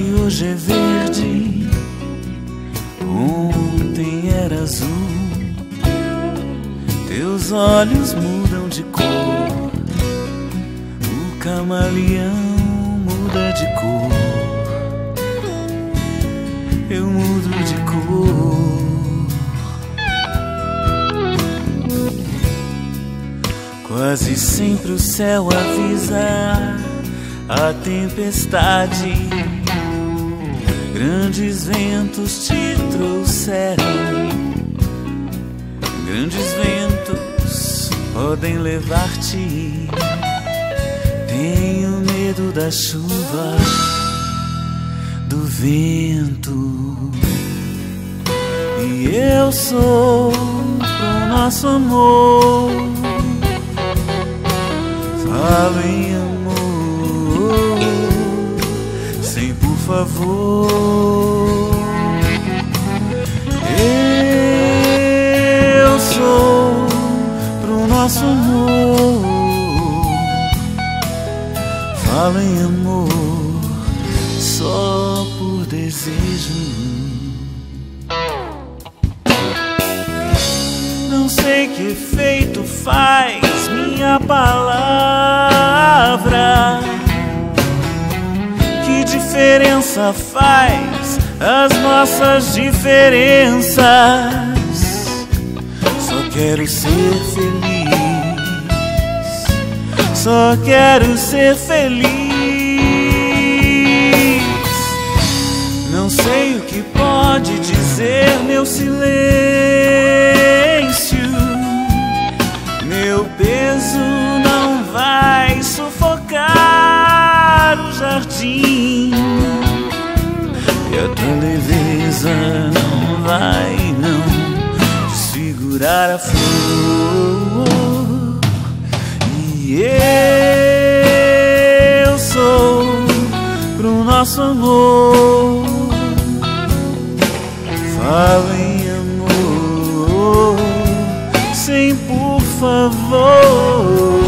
que hoje é verde, ontem era azul. Teus olhos mudam de cor, o camaleão muda de cor, eu mudo de cor. Quase sempre o céu avisa a tempestade, grandes ventos te trouxeram, grandes ventos podem levar-te. Tenho medo da chuva, do vento, e eu sou pro nosso amor. Falo em amor, sem por favor. Eu sou pro nosso amor. Falo em amor, só por desejo. Não sei que efeito faz minha palavra, que diferença faz as nossas diferenças. Só quero ser feliz, só quero ser feliz. Não sei o que pode dizer meu silêncio, meu peso não vai sufocar o jardim, e a tua leveza não vai não desfigurar a flor. E eu sou pro nosso amor. Falo em amor, sem por favor.